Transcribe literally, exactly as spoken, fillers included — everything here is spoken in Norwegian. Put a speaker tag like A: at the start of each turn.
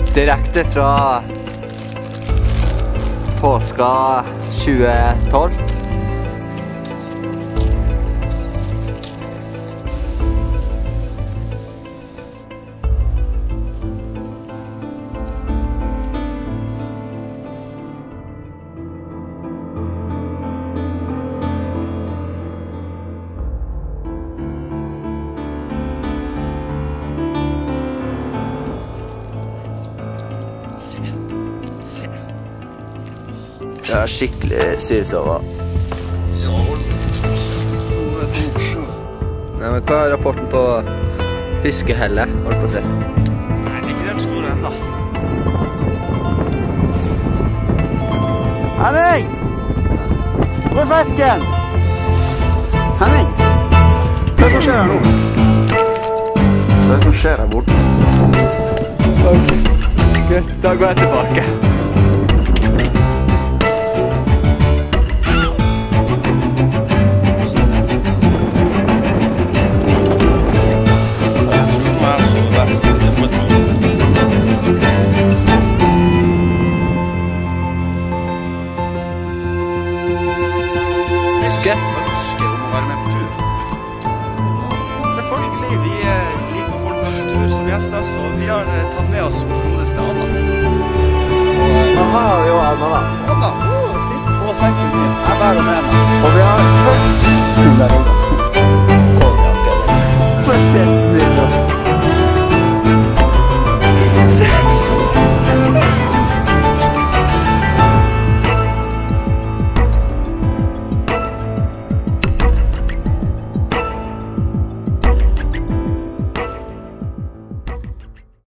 A: Direkte fra påska tjue tolv. Det er skikkelig syvsova. Nei, men hva er rapporten på fiskehellet, holdt på å si?
B: Nei, det er ikke helt store enda. Henning! Hvor er fisken? Henning! Hva er det som skjer her nå? Hva er det som skjer her borte?
A: Ok, da går jeg tilbake.
B: Jeg ønsker om å være med på tur. Selvfølgelig, vi liker folk med på tur som gjester, så vi har tatt med oss godeste Anna.
A: Aha, jo, Anna da.
B: Anna, oh, sitt på senken min. Jeg bærer med meg.
A: Og vi har selvfølgelig...
B: Konjakken.
A: Spesielt smil da.